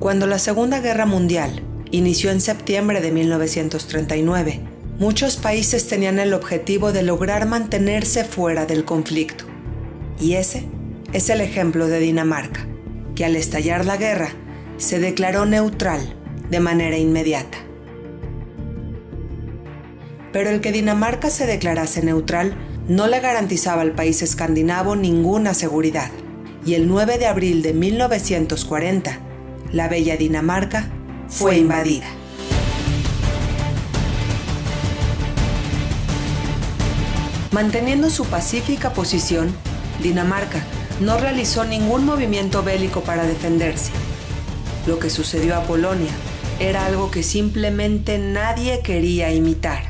Cuando la Segunda Guerra Mundial inició en septiembre de 1939, muchos países tenían el objetivo de lograr mantenerse fuera del conflicto. Y ese es el ejemplo de Dinamarca, que al estallar la guerra se declaró neutral de manera inmediata. Pero el que Dinamarca se declarase neutral no le garantizaba al país escandinavo ninguna seguridad, y el 9 de abril de 1940, la bella Dinamarca fue invadida. Manteniendo su pacífica posición, Dinamarca no realizó ningún movimiento bélico para defenderse. Lo que sucedió a Polonia era algo que simplemente nadie quería imitar.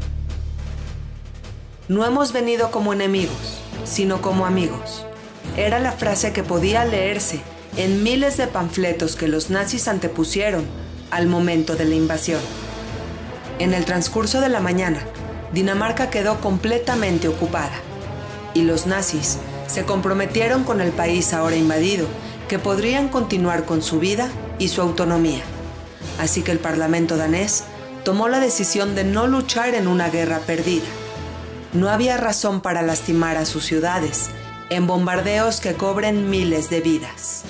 No hemos venido como enemigos, sino como amigos. Era la frase que podía leerse en miles de panfletos que los nazis antepusieron al momento de la invasión. En el transcurso de la mañana, Dinamarca quedó completamente ocupada, y los nazis se comprometieron con el país ahora invadido que podrían continuar con su vida y su autonomía. Así que el Parlamento danés tomó la decisión de no luchar en una guerra perdida. No había razón para lastimar a sus ciudades en bombardeos que cobren miles de vidas.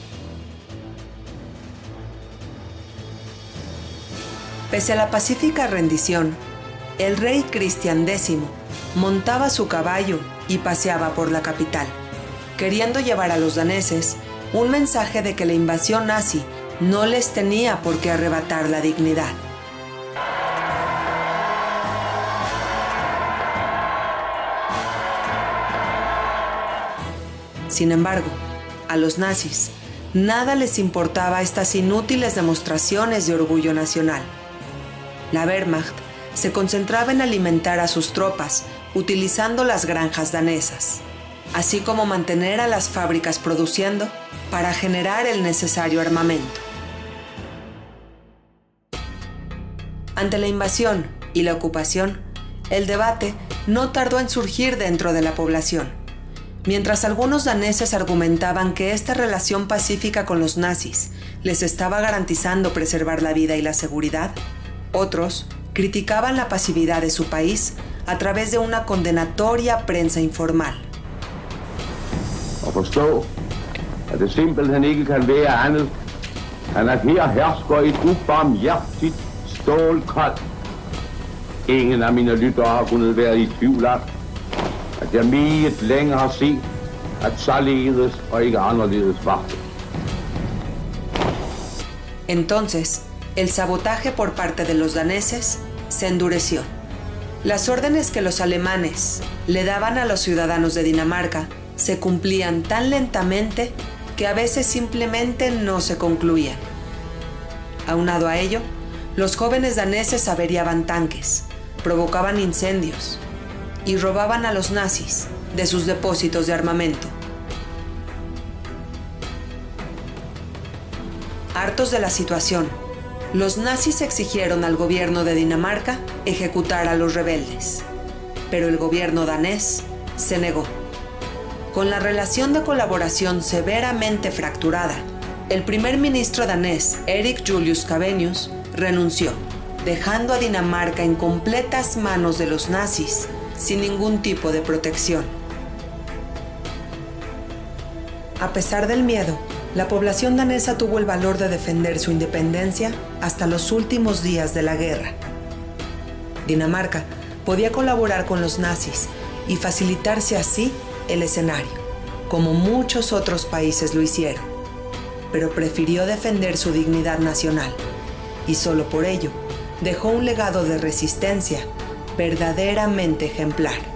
Pese a la pacífica rendición, el rey Cristian X montaba su caballo y paseaba por la capital, queriendo llevar a los daneses un mensaje de que la invasión nazi no les tenía por qué arrebatar la dignidad. Sin embargo, a los nazis nada les importaba estas inútiles demostraciones de orgullo nacional. La Wehrmacht se concentraba en alimentar a sus tropas utilizando las granjas danesas, así como mantener a las fábricas produciendo para generar el necesario armamento. Ante la invasión y la ocupación, el debate no tardó en surgir dentro de la población. Mientras algunos daneses argumentaban que esta relación pacífica con los nazis les estaba garantizando preservar la vida y la seguridad, otros criticaban la pasividad de su país a través de una condenatoria prensa informal. Og forstå, at det simpelthen ikke kan være andet, end at her hersker et ubarmhjertigt stålkoldt. Ingen af mine lyttere har kunnet være i tvivl om, at jeg meget længe har set, at således og ikke anderledes var det. Entonces, el sabotaje por parte de los daneses se endureció. Las órdenes que los alemanes le daban a los ciudadanos de Dinamarca se cumplían tan lentamente que a veces simplemente no se concluían. Aunado a ello, los jóvenes daneses averiaban tanques, provocaban incendios y robaban a los nazis de sus depósitos de armamento. Hartos de la situación, los nazis exigieron al gobierno de Dinamarca ejecutar a los rebeldes, pero el gobierno danés se negó. Con la relación de colaboración severamente fracturada, el primer ministro danés Erik Julius Cavenius renunció, dejando a Dinamarca en completas manos de los nazis, sin ningún tipo de protección. A pesar del miedo, la población danesa tuvo el valor de defender su independencia hasta los últimos días de la guerra. Dinamarca podía colaborar con los nazis y facilitarse así el escenario, como muchos otros países lo hicieron, pero prefirió defender su dignidad nacional y solo por ello dejó un legado de resistencia verdaderamente ejemplar.